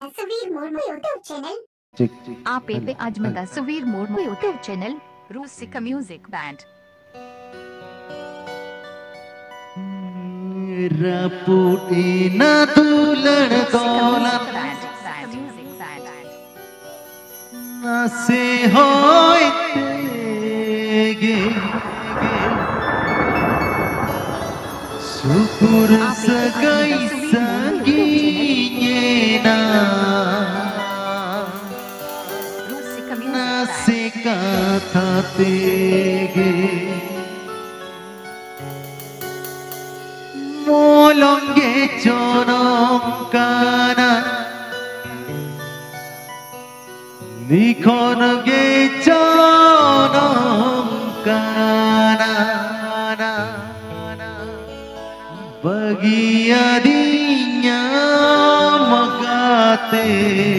Suvir Murmu YouTube channel. आप पे अजमदा Suvir Murmu YouTube channel Rusika music band रपूटी न दूलड़ दौलत न से होइतेगे सुकुर सगई संगीना से कथा तेगे मोलंगे चोनंकाना निखोनगे चोनंकाना bagia dinya magate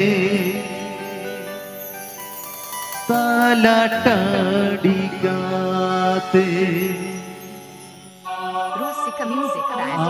talatadikate Rusika music band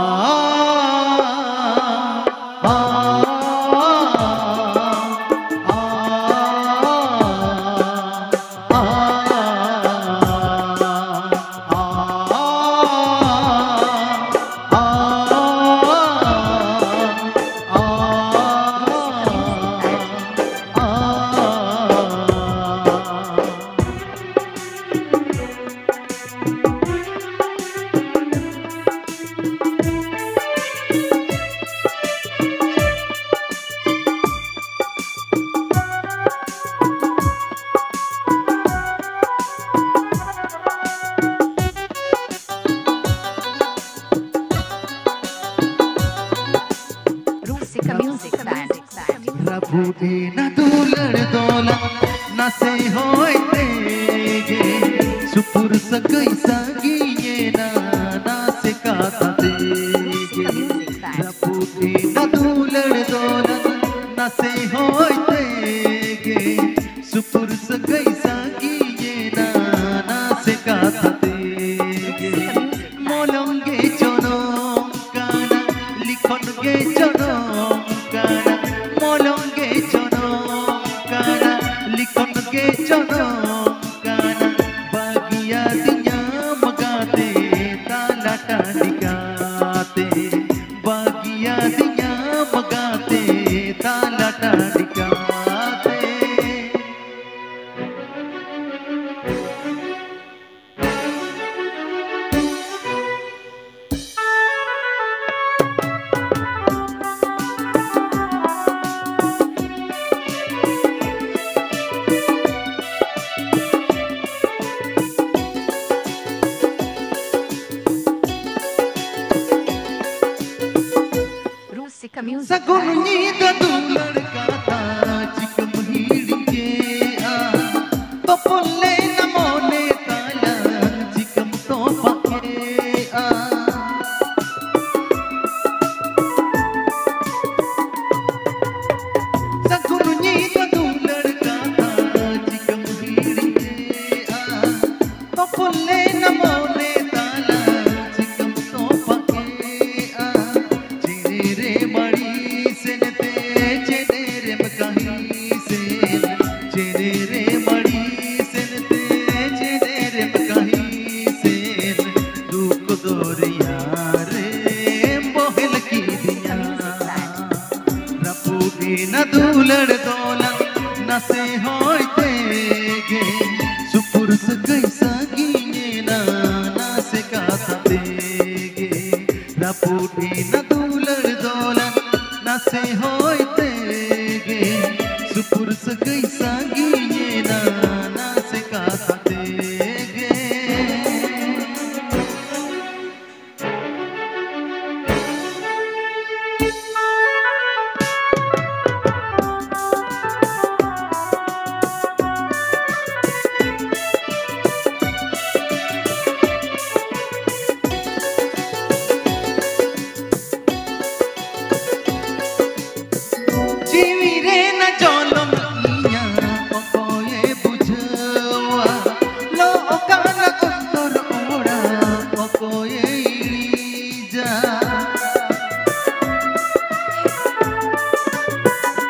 रपूटी न दूलड़ दौलत न से होइतेगे सुपुर सकई संगीए ना से काथा देगे रपूटी न दूलड़ दौलत न से होइतेगे सुपुर सकई संगीए ना से काथा देगे मोलंगे चोनो काना लिखोनगे चोनो काना मोलंगे चोनो काना लिखोनगे चोनो काना बागिया दिया मगाते ताला टाडिकाते बागिया दिया मगाते ताला टाडिकाते रूसिका म्यूजिक सगुनी दू लड़का था चिकम हीड़िए आ तो पुल्ले न मोने ताला चिकम तो पाके आ सगुनी दू लड़का था चिकम हीड़िए आ तो पुल्ले न मोने ताला चिकम तो पाके आ रे मड़ी सेनते चेने रे मकाही सेन चेने रे मड़ी सेनते चेने रे मकाही सेन दुख दोरिया रे मोहल की दिया रपूटी न दूलड़ दौलत न से होइतेगे सुपुर सकई संगीए ना से काथा देगे रपूटी न दूलड़ दौलत न से होइतेगे सुपुर सकई संगीए ना से काथा देगे जीवी रे न जोलम इया ओए बुझवा लो कान उत्तर ओड़ा ओए जा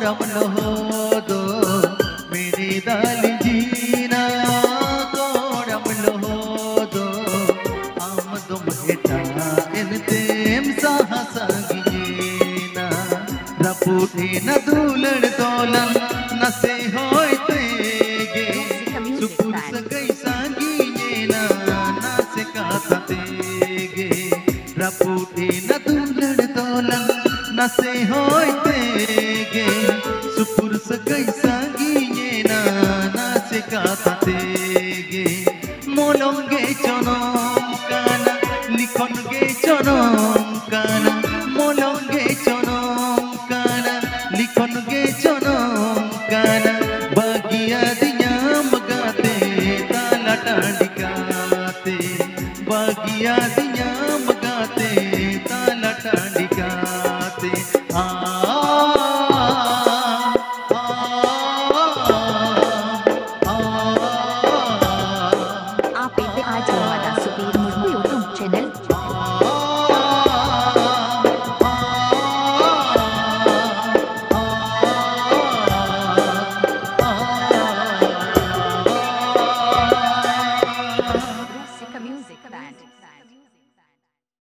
कोडम लोदो मेरी दाली जीना कोडम लोदो आम दुम हेटा एनतेम साहसागीना रपूटे न दूलड़ दोलन नसे होय तेगे सुपुर सगई सांगीना नासे काता तेगे रपूटे न दूलड़ दोलन नसे होय तेगे सुपुर सगई सांगीना नासे काता तेगे मोलंगे चनम काना लिखन गे चनम काना मोलंगे चनम काना लिखन गे चनम काना बागिया दिया मगाते ताला टांडिकाते बागिया दिया मगाते